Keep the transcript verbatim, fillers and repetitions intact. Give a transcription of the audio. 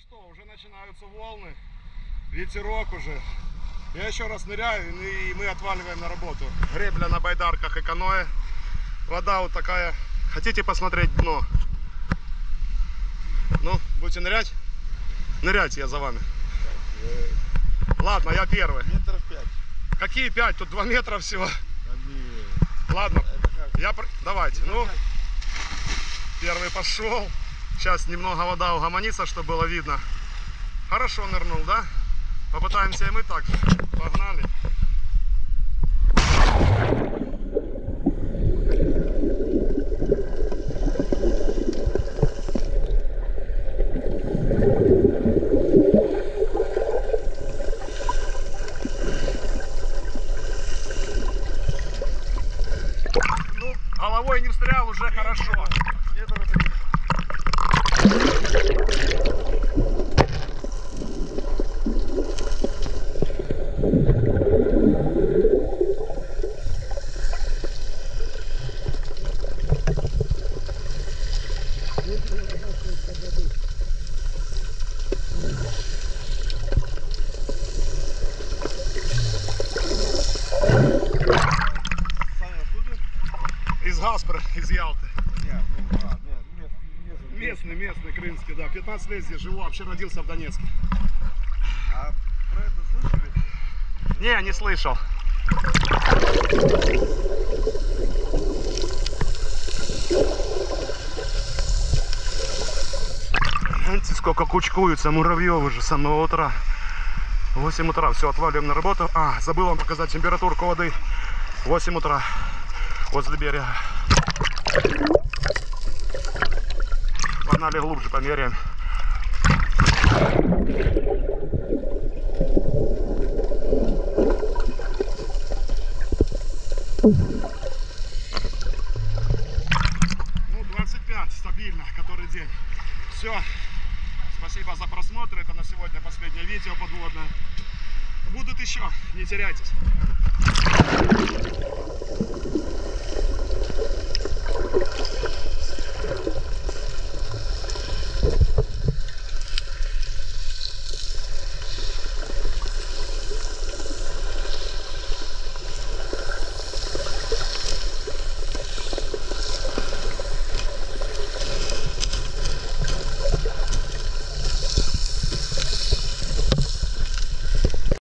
что, уже начинаются волны, ветерок уже. Я еще раз ныряю, и мы отваливаем на работу. Гребля на байдарках и каноэ. Вода вот такая. Хотите посмотреть дно? Ну, будете нырять? Ныряйте, я за вами. Ладно, я первый. Метров пять. Какие пять? Тут два метра всего. Они... Ладно, я... давайте. Ну, первый пошел. Сейчас немного вода угомонится, чтобы было видно. Хорошо нырнул, да? Попытаемся и мы так. Погнали. Ну, головой не встрял, уже хорошо. Из Гаспера, из Ялты. Нет, ну, а, нет, нет, нет, Местный, местный, крымский, да. пятнадцать лет здесь живу, вообще родился в Донецке. А про это слышали? Не, не слышал. Знаете, сколько кучкуются муравьев уже с самого утра. восемь утра, все, отваливаем на работу. А, забыл вам показать температурку воды. восемь утра возле берега. Погнали глубже, померяем. Ну, двадцать пять стабильно, который день. Все. Спасибо за просмотр. Это на сегодня последнее видео подводное. Будут еще. Не теряйтесь.